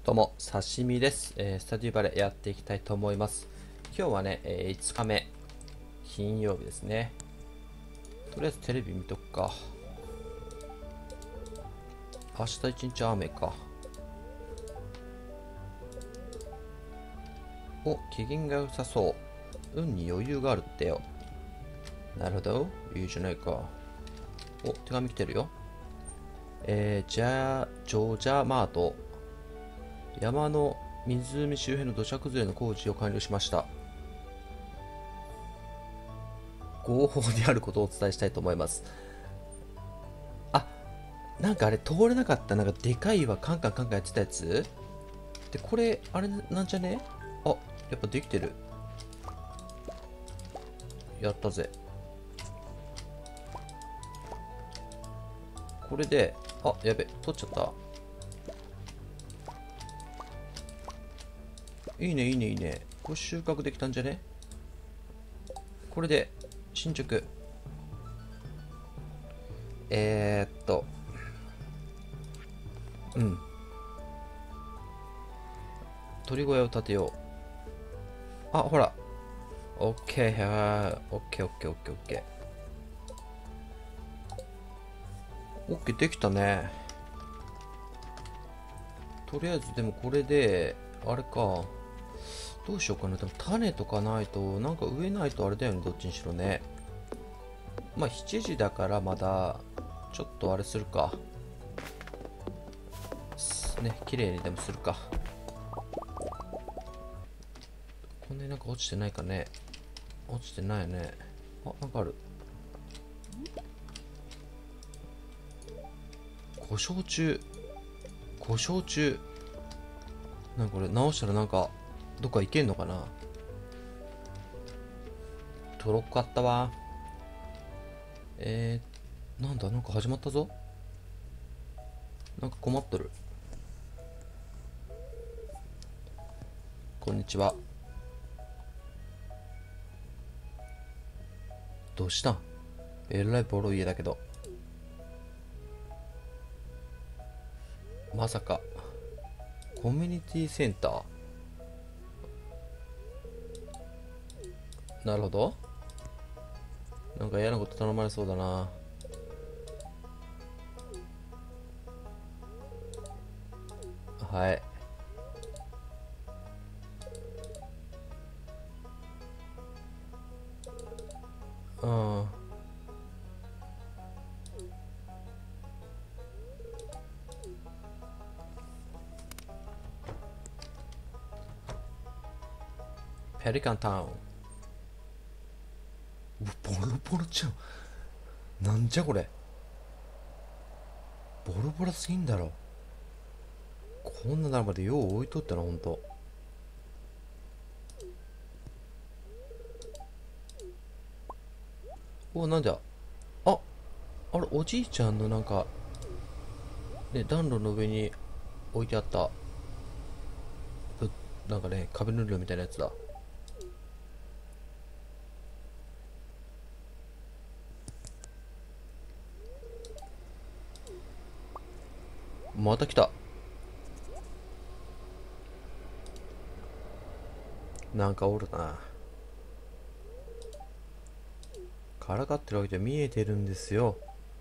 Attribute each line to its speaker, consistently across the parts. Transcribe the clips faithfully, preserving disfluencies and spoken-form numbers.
Speaker 1: どうも、刺身です。えー、スタディバレやっていきたいと思います。今日はね、えー、いつかめ、金曜日ですね。とりあえずテレビ見とくか。明日一日雨か。お、機嫌が良さそう。運に余裕があるってよ。なるほど、いいじゃないか。お、手紙来てるよ。えー、じゃあ、ジョージャーマート。山の湖周辺の土砂崩れの工事を完了しました。合法であることをお伝えしたいと思います。あ、なんかあれ通れなかった、なんかでかい岩カンカンカンカンやってたやつで、これ、あれなんじゃね。あ、やっぱできてる。やったぜ。これで、あ、やべ、取っちゃった。いいね、いいね、いいね。これ収穫できたんじゃね。これで、進捗。えーっと、うん。鳥小屋を建てよう。あ、ほら。オッケー、オッケー、オッケー、オッケー、オッケー。オッケー、できたね。とりあえず、でもこれで、あれか。どうしようかな。でも種とかないと、なんか植えないとあれだよね、どっちにしろね。まあ、しちじだからまだ、ちょっとあれするか。ね、綺麗にでもするか。こんなになんか落ちてないかね。落ちてないね。あ、なんかある。故障中。故障中。なんかこれ直したらなんか、どっか行けんのかな。トロッコあったわ。えー、なんだ、なんか始まったぞ。なんか困っとる。こんにちは。どうしたん。えらいボロ家だけど。まさか、コミュニティセンター。なるほど。なんか嫌なこと頼まれそうだな。はい。うん。ペリカンタウン。ボロボロちゃん。なんじゃこれ。ボロボロすぎんだろ。こんななるまでよう置いとったな、ほんと。お、なんじゃ。あ、あれ、おじいちゃんのなんか、ね、暖炉の上に置いてあった、ぶなんかね、壁塗料みたいなやつだ。また来た。なんかおるな。からかってるわけじゃ見えてるんですよ。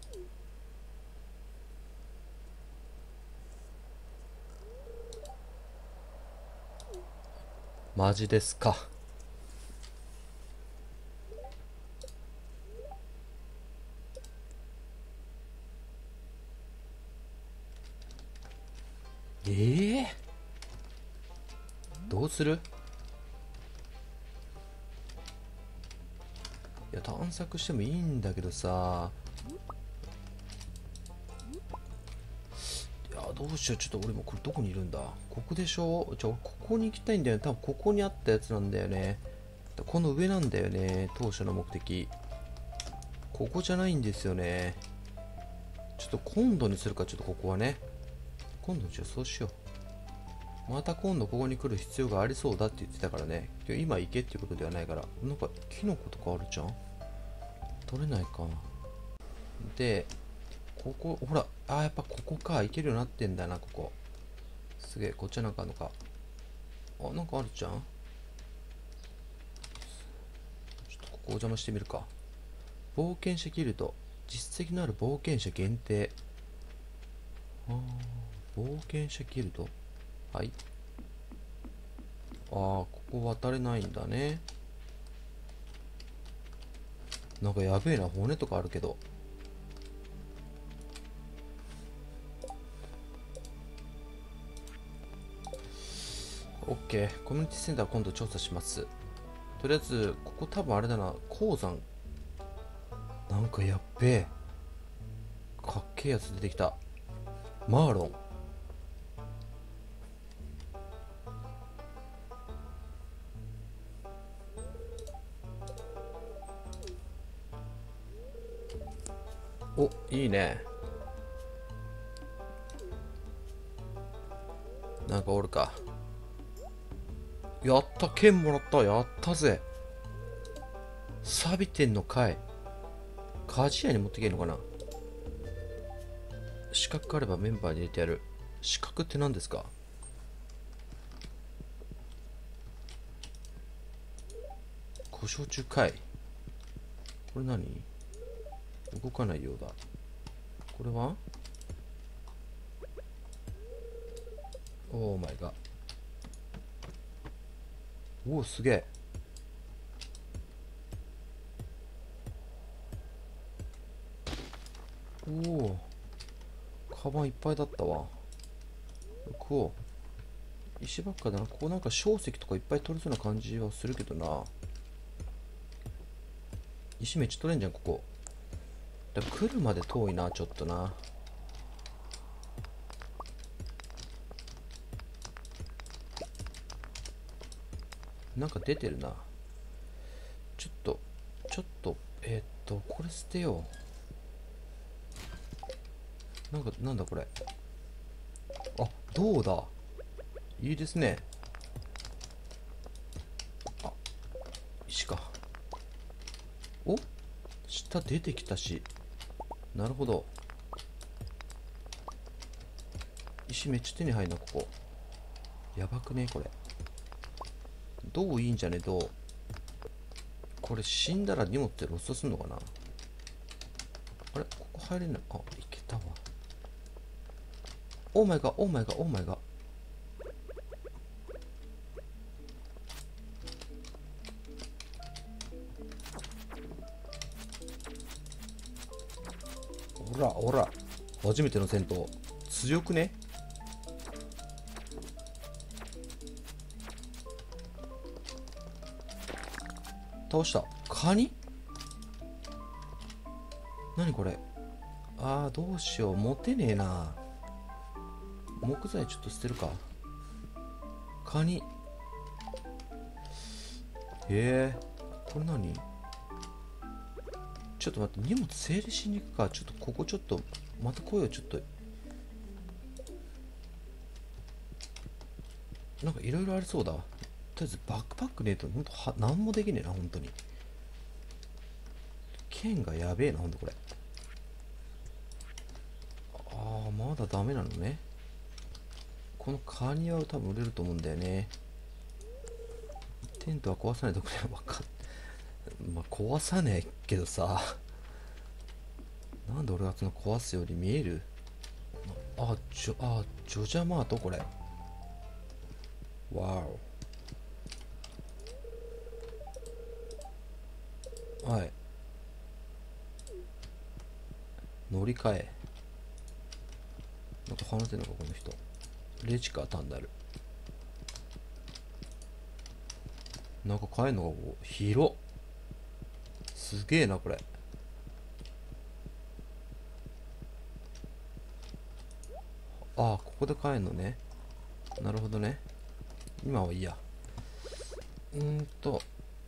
Speaker 1: マジですか。ええー、どうする。いや、探索してもいいんだけどさ。いや、どうしよう。ちょっと俺もこれどこにいるんだ。ここでしょ。じゃあ俺ここに行きたいんだよね。多分ここにあったやつなんだよね。この上なんだよね、当初の目的。ここじゃないんですよね。ちょっと今度にするか。ちょっとここはね、今度じゃあそうしよう。また今度ここに来る必要がありそうだって言ってたからね。今行けっていうことではないから。なんかキノコとかあるじゃん。取れないか。で、ここほら、あー、やっぱここか。行けるようになってんだな、ここ。 すげえ、こっちはなんかあるのか。あ、なんかあるじゃん。ちょっとここお邪魔してみるか。冒険者ギルド。実績のある冒険者限定。あー、冒険者ギルド。はい。あー、ここ渡れないんだね。なんかやべえな、骨とかあるけど。オッケー、コミュニティセンター今度調査します。とりあえず、ここ多分あれだな、鉱山。なんかやっべえ。かっけえやつ出てきた。マーロン。お、いいね。なんかおるか。やった、剣もらった、やったぜ。錆びてんのかい。鍛冶屋に持ってけんのかな。資格があればメンバーに入れてやる。資格って何ですか。故障中かい。これ何。動かないようだ。これはオーマイガー。おお、すげえ。おお、カバンいっぱいだったわ。食おう。石ばっかだな。ここなんか小石とかいっぱい取れそうな感じはするけどな。石めっちゃ取れんじゃん、ここ。だから来るまで遠いな、ちょっとな。なんか出てるな。ちょっと、ちょっと、えー、っと、これ捨てよう。なんか、なんだこれ。あ、どうだ。いいですね。あ、石か。お、下出てきたし。なるほど。石めっちゃ手に入るな、ここ。やばくね、これ。銅いいんじゃね、銅。これ死んだら荷物ってロストすんのかな。あれ、ここ入れない。あ、いけたわ。オーマイガー、オーマイガー、オーマイガー。ほらほら、初めての戦闘強くね。倒した。カニ。何これ。あー、どうしよう、持てねえな。木材ちょっと捨てるか。カニ。へえ、これ何。ちょっと待って、荷物整理しに行くか。ちょっとここちょっとまた来いよ。ちょっとなんかいろいろありそうだ。とりあえずバックパックねえとほんとは何もできねえな、本当に。剣がやべえな、ほんとこれ。ああ、まだダメなのね。このカニは多分売れると思うんだよね。テントは壊さないとくれ。わかんまあ壊さねえけどさ、なんで俺がその壊すように見える。あ、ジョ、あ、ジョジャマートこれ。わお。はい。乗り換え。なんか話せんのか、この人。レジか、単なる。なんか買えんのか、ここ。広っ。すげえな、これ。ああ、ここで買えんのね。なるほどね。今はいいや。うーんと。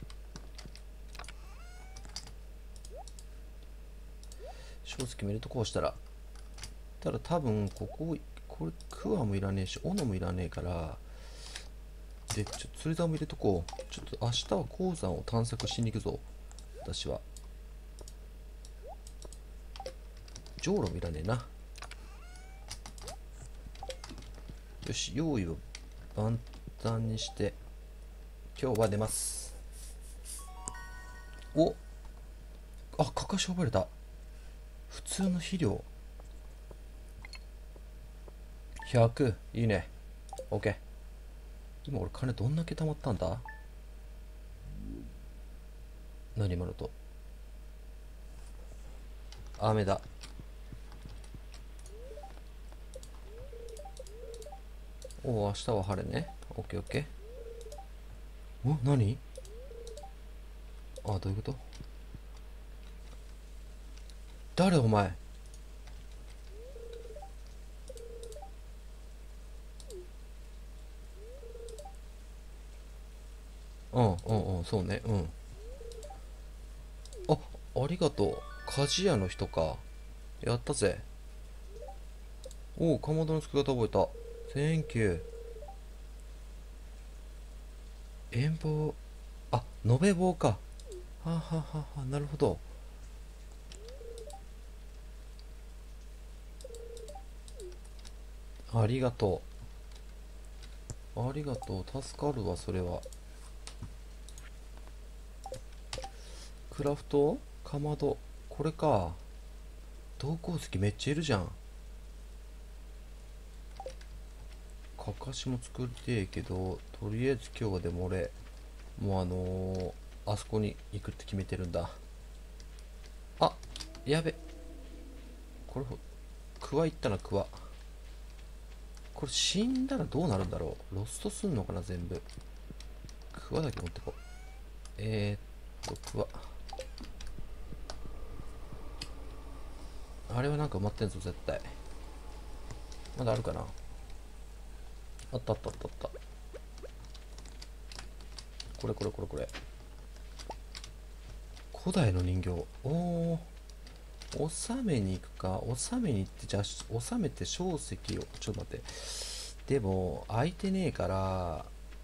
Speaker 1: 正直決めるとこうしたら。ただ多分、ここ、これ、クワもいらねえし、斧もいらねえから、で、ちょっと釣り竿も入れとこう。ちょっと明日は鉱山を探索しに行くぞ。私は。じょうろもいらねえな。 よし、用意を万端にして今日は出ます。お、あ、かかし覚えれた。普通の肥料ひゃく、いいね。 OK。 今俺金どんだけ貯まったんだ。何今のと。雨だ。おお、明日は晴れね。 OKOK。 お、何。あ、どういうこと。誰お前。うんうんうん、そうね。うん。あ、ありがとう。鍛冶屋の人か。やったぜ。おお、かまどの作り方覚えた。センキュー。遠棒。あ、延べ棒か。はははは、なるほど。ありがとう。ありがとう。助かるわ、それは。クラフトかまど。これか。銅鉱石めっちゃいるじゃん。かかしも作りてえけど、とりあえず今日はでも俺、もうあのー、あそこに行くって決めてるんだ。あ、やべ。これ、クワいったな、クワ。これ死んだらどうなるんだろう。ロストすんのかな、全部。クワだけ持ってこう。えーっと、クワ。あれはなんか埋まってんぞ、絶対。まだあるかな。あったあったあったあった。これこれこれこれ。古代の人形。おお。納めに行くか。納めに行って、じゃあ、納めて小石を。ちょっと待って。でも、空いてねえから、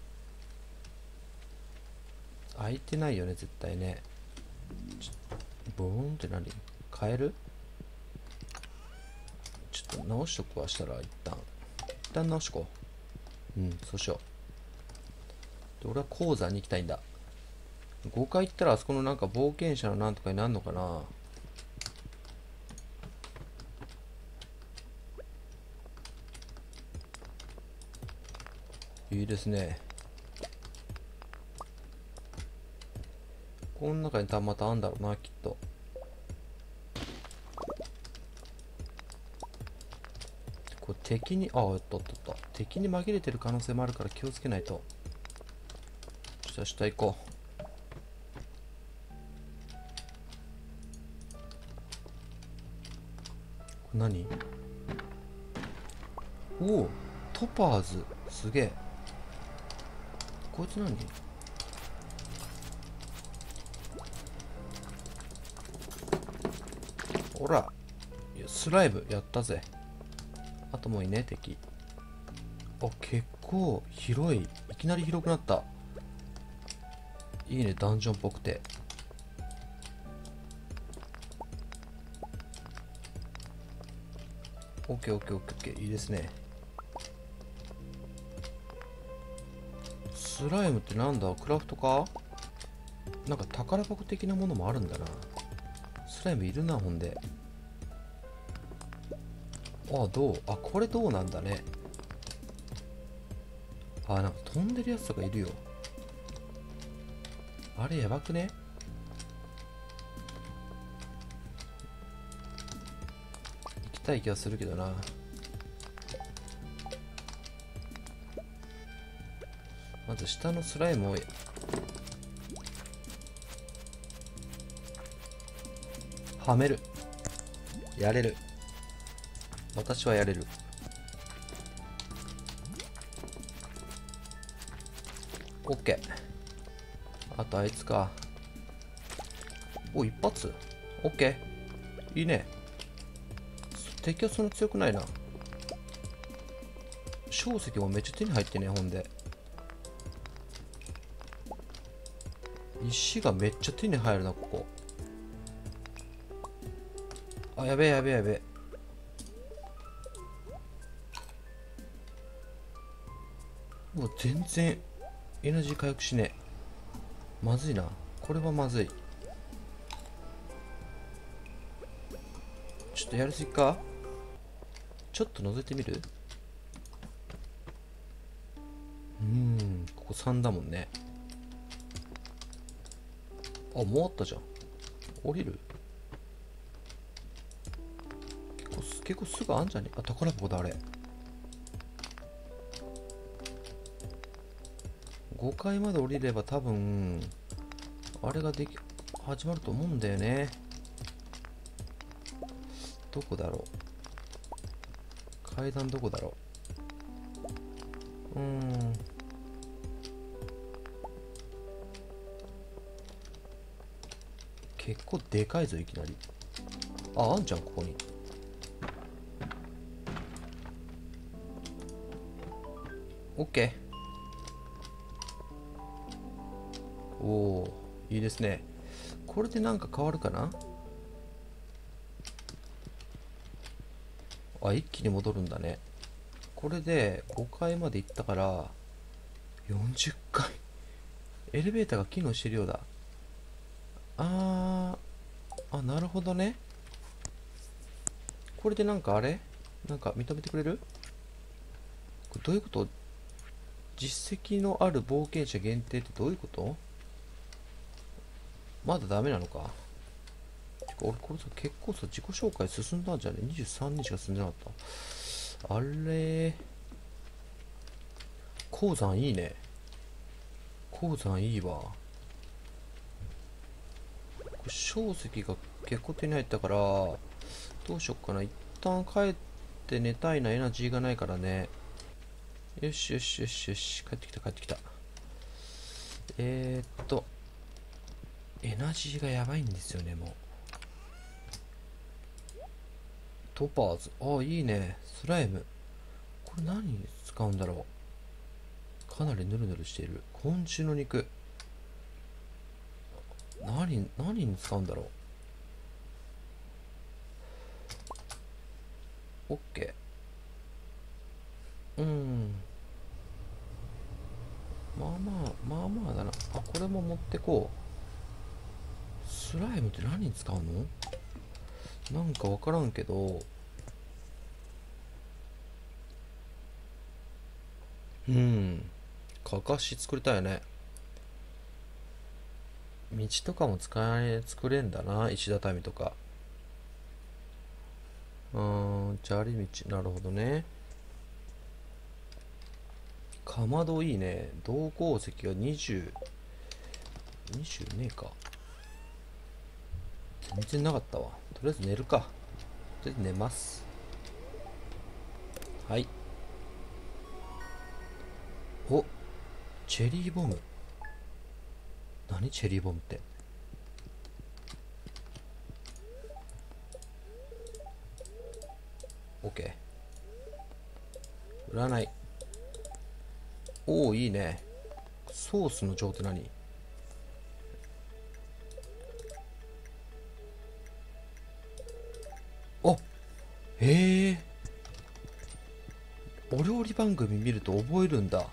Speaker 1: 空いてないよね、絶対ね。ボーンって何。変える。ちょっと直しとくわ、したら、一旦。一旦直しとこう。うん、そうしよう。で、俺は鉱山に行きたいんだ。ごかい行ったらあそこのなんか冒険者のなんとかになるのかな。いいですね。この中にたまたあんだろうな、きっと。これ敵に、あ、やったやったやった。敵に紛れてる可能性もあるから気をつけないと。じゃあ下行こう。これ何。おお、トパーズ。すげえ。こいつ何。ほら、スライムやったぜ。あともういいね、敵。あ、結構広い。いきなり広くなった。いいね、ダンジョンっぽくて。オッケーオッケーオッケーオッケー、いいですね。スライムってなんだ、クラフトか。なんか宝箱的なものもあるんだな。スライムいるな、ほんで。あ、どう。あ、これどうなんだね。あ、なんか飛んでるやつとかいるよ。あれやばくね。行きたい気がするけどな。まず下のスライムをはめる。やれる。私はやれる。オッケー。あとあいつか。お、一発。オッケー。いいね。敵はそんな強くないな。小石もめっちゃ手に入ってね、ほんで。石がめっちゃ手に入るな、ここ。あ、やべえやべえやべえ。 もう全然エナジー回復しねえ。まずいな、これはまずい。ちょっとやりすぎか。ちょっと覗いてみる。うーん、ここさんだもんね。あ、もうあったじゃん。降りる。結構す結構すぐあんじゃね。あ、宝箱だあれ。ごかいまで降りれば多分あれができ始まると思うんだよね。どこだろう、階段どこだろう。うーん、結構でかいぞいきなり。あ、あんじゃんここに。オッケー。おお、いいですね。これでなんか変わるかな。あ、一気に戻るんだね。これでごかいまで行ったからよんじゅっかい。エレベーターが機能してるようだ。あー、あ、なるほどね。これでなんかあれなんか認めてくれる。これどういうこと。実績のある冒険者限定ってどういうこと。まだダメなのか。てか俺これさ、結構さ、自己紹介進んだんじゃね。にじゅうさんにちが進んでなかった。あれー、鉱山いいね。鉱山いいわ。これ小石が結構手に入ったから、どうしよっかな。一旦帰って寝たいな。エナジーがないからね。よしよしよしよし。帰ってきた帰ってきた。えーっと、エナジーがやばいんですよね、もう。トパーズ。ああ、いいね。スライム。これ何に使うんだろう。かなりヌルヌルしている。昆虫の肉。何、何に使うんだろう。オッケー。うーん。まあまあ、まあまあだな。あ、これも持ってこう。スライムって何に使うの。なんかわからんけど。うん。かかし作りたいよね。道とかも使え、作れんだな。石畳とか。うーん、砂利道。なるほどね。かまどいいね。銅鉱石がにじゅう、にじゅうねえか。全然なかったわ。とりあえず寝るか。とりあえず寝ます。はい。お、チェリーボム。何チェリーボムって。OK。占い。おお、いいね。ソースの状って何。あ、へえ。お料理番組見ると覚えるんだ。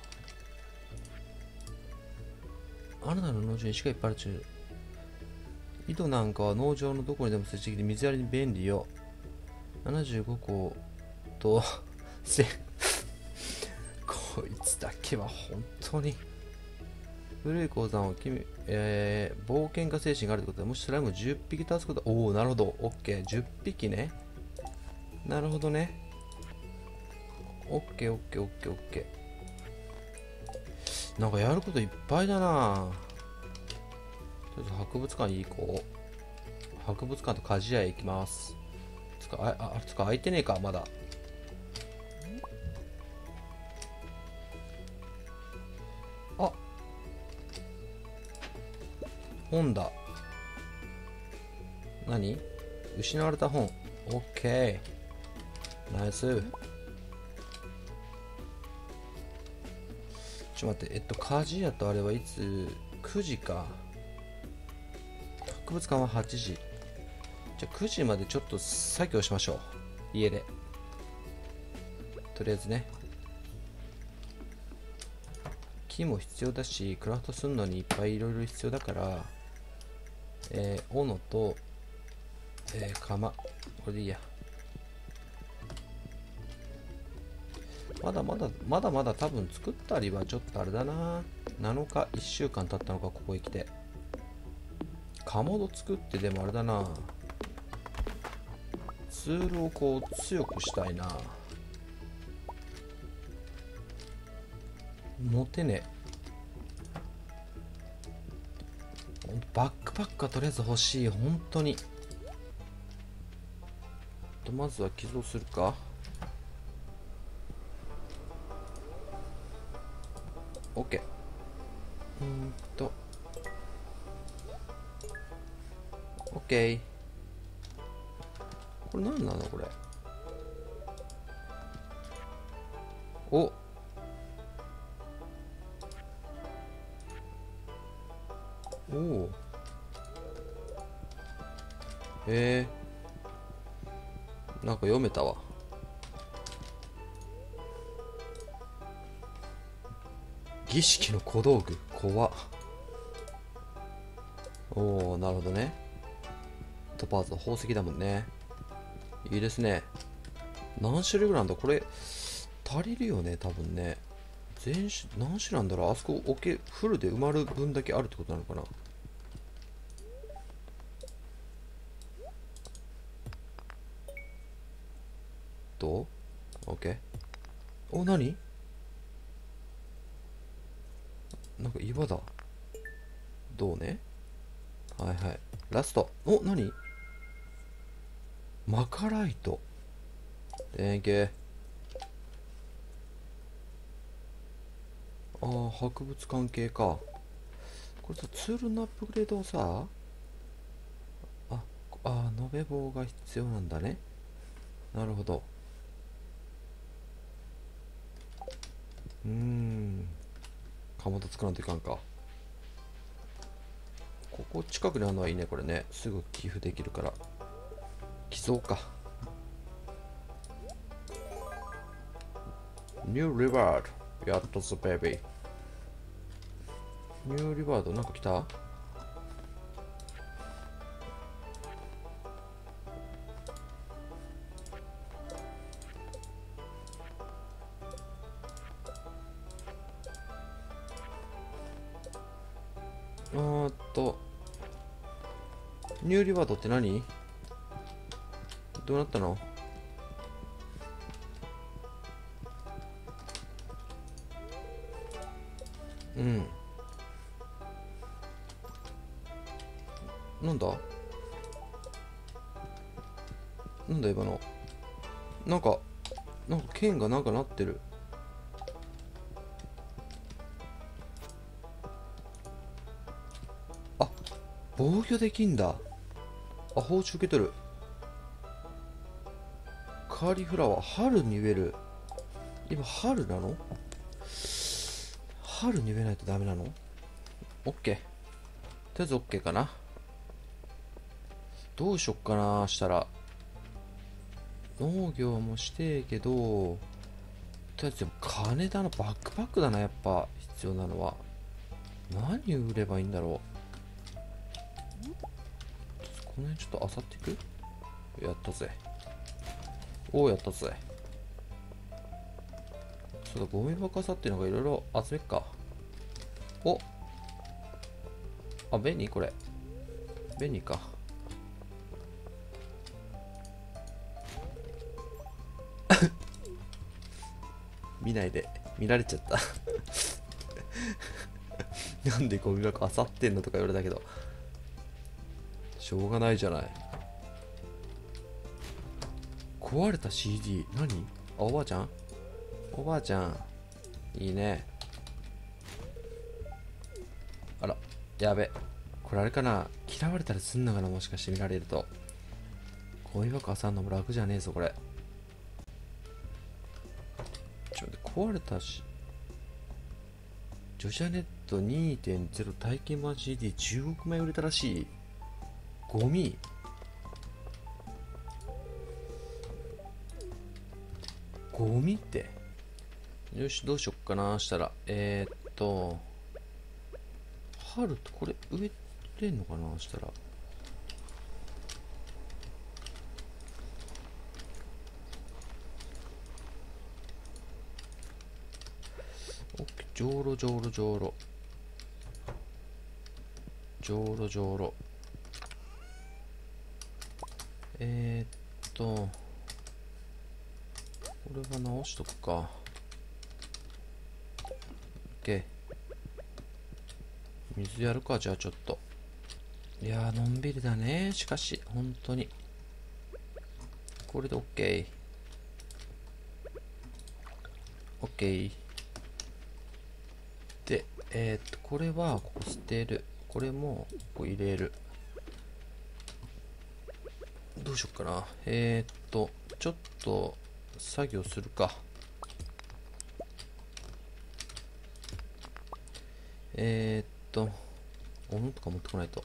Speaker 1: あなたの農場に石がいっぱいある中。井戸なんかは農場のどこにでも設置できて水やりに便利よ。ななじゅうごことせこいつだけは本当に。古い鉱山を君、えー、冒険家精神があるってことで、もしスライムをじゅっぴき倒すことは、おお、なるほど。オッケー。じゅっぴきね。なるほどね。オッケーオッケーオッケーオッケー。なんかやることいっぱいだな。とりあえず博物館行こう。博物館と鍛冶屋へ行きます。つか、あ、あ、つか開いてねえか、まだ。あ、本だ。何。失われた本。オッケー。ナイス。ちょっと待って、えっと、鍛冶屋とあれはいつ、くじか。博物館ははちじ。じゃあくじまでちょっと作業しましょう。家で。とりあえずね。 木も必要だし、クラフトするのにいっぱいいろいろ必要だから、えー、斧と、えー、釜。これでいいや。まだまだ、まだまだ多分作ったりはちょっとあれだな。なのか、いっしゅうかん経ったのか、ここへ来て。かまど作ってでもあれだな。ツールをこう強くしたいな。持てねえ。バックパックはとりあえず欲しい。本当に。とまずは寄贈するか。OK。うーんと OK。これ何なのこれ。お、おお。へえ。なんか読めたわ。儀式の小道具。怖っ。おお、なるほどね。トパーズ、宝石だもんね。いいですね。何種類ぐらいなんだこれ。足りるよね、多分ね。全種、何種なんだろう。あそこ、オケ、フルで埋まる分だけあるってことなのかな。どう ?OK。お、何なんか岩だ。どうね。はいはい。ラスト。お、何マカライト。Thank you。ああ、博物関係か。これさ、ツールのアップグレードをさ、あ、あー、延べ棒が必要なんだね。なるほど。うーん。かまど作らんといかんか。ここ近くにあるのはいいね、これね。すぐ寄付できるから。寄贈か。ニューリワード。やっとぞ、ベイビー。ニューリワード、なんか来た。あーっと。ニューリワードって何？どうなったの？うん。なんだなんだ今の。なんか、なんか剣がなんかなってる。あ、防御できんだ。あ、包丁受け取る。カーリフラワー、春に植える。今、春なの？春に植えないとダメなの？オッケー。とりあえずオッケーかな。どうしよっかな、したら。農業もしてえけど、とりあえずでも金だな、バックパックだな、やっぱ必要なのは。何売ればいいんだろう。この辺ちょっと漁っていく？やったぜ。おお、やったぜ。そうだ、ゴミ箱漁っていうのがいろいろ集めっか。お、あ、便利これ。便利か。見ないで。見られちゃった。なんでゴミ箱漁ってんのとか言われたけど。しょうがないじゃない。壊れた シーディー。何？あ、おばあちゃん？おばあちゃん。いいね。あら、やべ。これあれかな？嫌われたりすんのかな？もしかして見られると。ゴミ箱漁るのも楽じゃねえぞ、これ。ちょっと壊れたし。ジョジャネット にてんゼロ 体験版 シーディーじゅうおくまい売れたらしい。ゴミ。ゴミって。よし、どうしよっかな。したら、えー、っと春ってこれ植えれんのかな。したらオッケー。じょうろじょうろじょうろじょうろじょうろ。えー、っとこれは直しとくか。 OK。 水やるか。じゃあちょっと。いやーのんびりだね。しかし本当にこれで OK。 OK で、えー、っとこれはここ捨てる。これもここ入れる。どうしよっかな。えー、っとちょっと作業するか。えー、っと斧とか持ってこないと。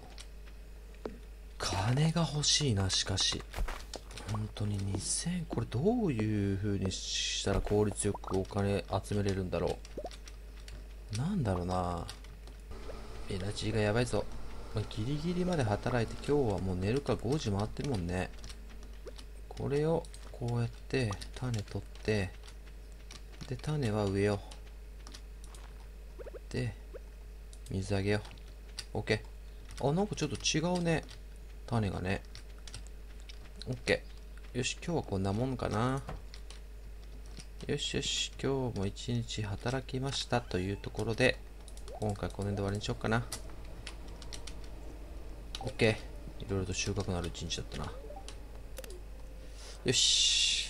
Speaker 1: 金が欲しいな。しかし本当ににせん、これどういう風にしたら効率よくお金集めれるんだろう。なんだろうな。エナジーがやばいぞ。まあギリギリまで働いて今日はもう寝るか。ごじ回ってるもんね。これをこうやって種取って、で種は植えよう。で水あげよう。 OK。 あ、なんかちょっと違うね、種がね。 OK。 よし、今日はこんなもんかな。よしよし、今日も一日働きましたというところで、今回この辺で終わりにしようかな。 OK。 いろいろと収穫のある一日だったな。よし、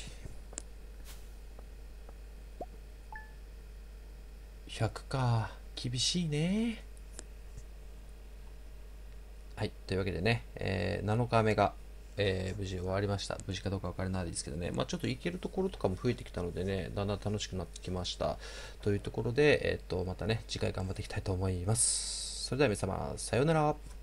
Speaker 1: ひゃくか。厳しいね。はい、というわけでね、えー、なのかめが、えー無事終わりました。無事かどうか分からないですけどね、まあ、ちょっと行けるところとかも増えてきたのでね、だんだん楽しくなってきました。というところで、えー、っとまたね、次回頑張っていきたいと思います。それでは皆様、さようなら。